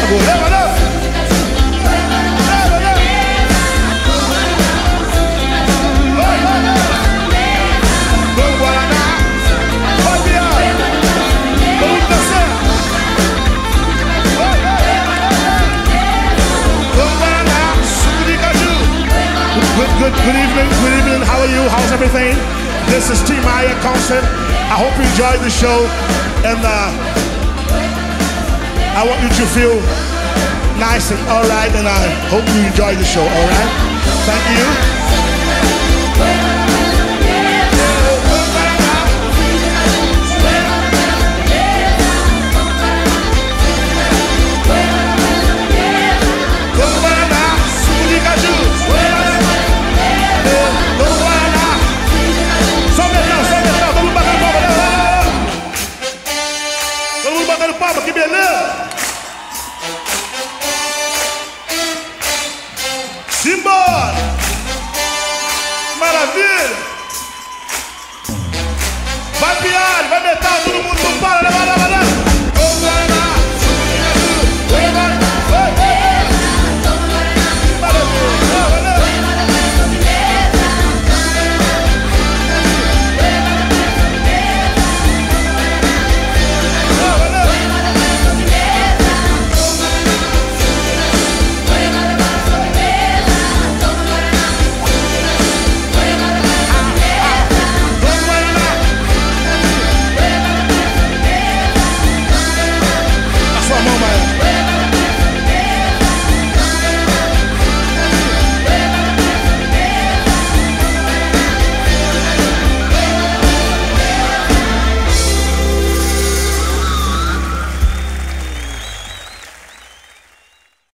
sabor. Leva. Vamos, Guaraná. Vai, viado. Vamos dançar. Vamos, Guaraná. Suco de caju. Good evening. How are you? How's everything? This is Tim Maia concert. I hope you enjoyed the show, and I want you to feel nice and all right, and I hope you enjoy the show. All right? Thank you.